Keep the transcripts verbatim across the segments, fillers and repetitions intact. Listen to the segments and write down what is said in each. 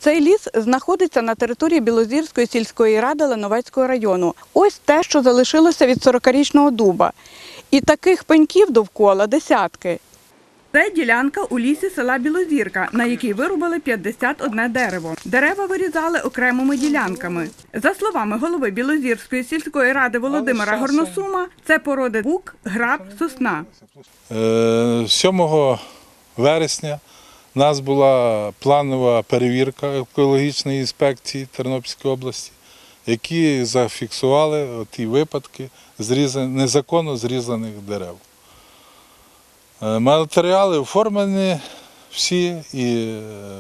Цей ліс знаходиться на території Білозірської сільської ради Лановецького району. Ось те, що залишилося від сорокарічного дуба. І таких пеньків довкола десятки. Це ділянка у лісі села Білозірка, на якій вирубали п'ятдесят одне дерево. Дерева вирізали окремими ділянками. За словами голови Білозірської сільської ради Володимира Горносума, це породи бук, граб, сосна. сьомого вересня у нас була планова перевірка екологічної інспекції Тернопільської області, які зафіксували ті випадки незаконно зрізаних дерев. Матеріали оформлені всі, і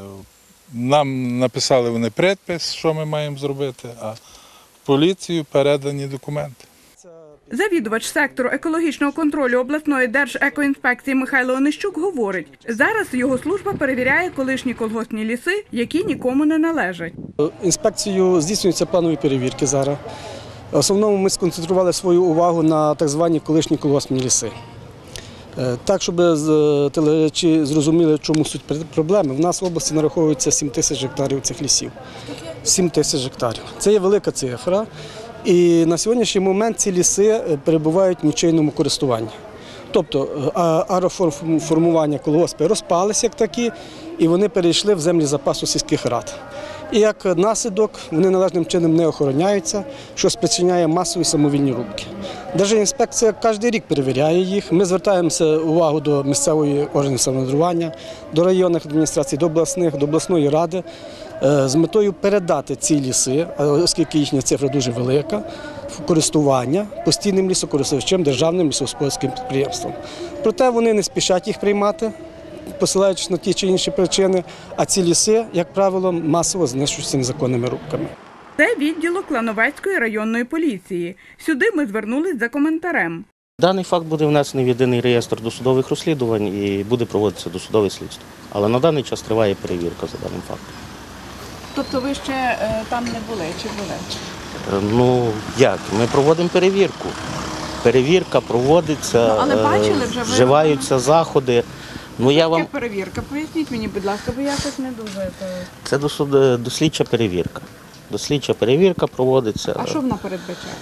нам написали вони припис, що ми маємо зробити, а в поліцію передані документи. Завідувач сектору екологічного контролю обласної Держекоінспекції Михайло Онищук говорить, зараз його служба перевіряє колишні колгоспні ліси, які нікому не належать. Інспекцією здійснюються планові перевірки зараз. В основному ми сконцентрували свою увагу на так звані колишні колгоспні ліси. Так, щоб телеглядачі зрозуміли, в чому суть проблеми, в нас в області нараховується сім тисяч гектарів цих лісів. сім тисяч гектарів. Це є велика цифра. І на сьогоднішній момент ці ліси перебувають в нічийному користуванні. Тобто агроформування колгоспи розпалися як такі, і вони перейшли в землі запасу сільських рад. І як наслідок вони належним чином не охороняються, що спричиняє масові самовільні рубки. Держінспекція кожен рік перевіряє їх. Ми звертаємося увагу до місцевої органів самоврядування, до районних адміністрацій, до обласних, до обласної ради з метою передати ці ліси, оскільки їхня цифра дуже велика, в користування постійним лісокористувачем, державним лісогосподарським підприємством. Проте вони не спішать їх приймати, посилаючись на ті чи інші причини, а ці ліси, як правило, масово знищуються незаконними рубками. Це відділок Лановецької районної поліції. Сюди ми звернулись за коментарем. Даний факт буде внесений в єдиний реєстр досудових розслідувань і буде проводитися досудове слідство. Але на даний час триває перевірка за даним фактом. Тобто ви ще е, там не були чи були? Ну, як? Ми проводимо перевірку. Перевірка проводиться, ну, але бачили вже, вживаються заходи. Ну, я вам... перевірка? Поясніть мені, будь ласка, бо я щось не дуже... Це досуд... дослідча перевірка. Дослідча перевірка проводиться. А що вона передбачає?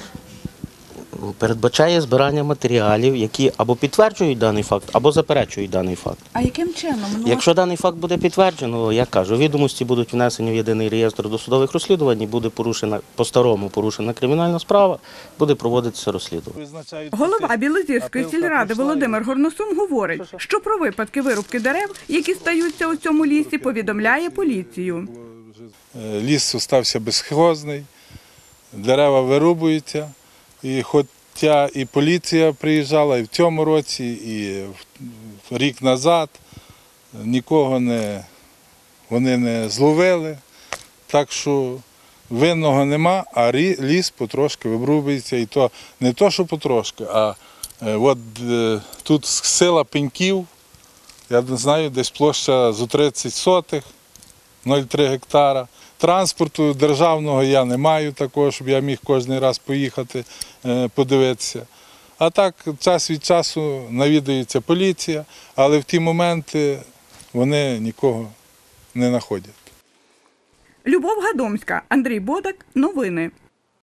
Передбачає збирання матеріалів, які або підтверджують даний факт, або заперечують даний факт. А яким чином? Ну, Якщо даний факт буде підтверджено, я кажу, відомості будуть внесені в єдиний реєстр досудових розслідувань, буде порушена, по-старому порушена кримінальна справа, буде проводитися розслідування. Голова Білозірської сільради Володимир Горносум говорить, що про випадки вирубки дерев, які стаються у цьому лісі, повідомляє поліцію. Ліс залишився безхозний, дерева вирубуються. І хоча і поліція приїжджала і в цьому році, і рік назад, нікого не, вони не зловили, так що винного нема, а ліс потрошки вирубується. І то не то, що потрошки, а от тут сила пеньків, я не знаю, десь площа зо тридцять сотих, нуль цілих три гектара. Транспорту державного я не маю такого, щоб я міг кожен раз поїхати, подивитися. А так, час від часу навідується поліція, але в ті моменти вони нікого не знаходять. Любов Гадомська, Андрій Бодак. Новини.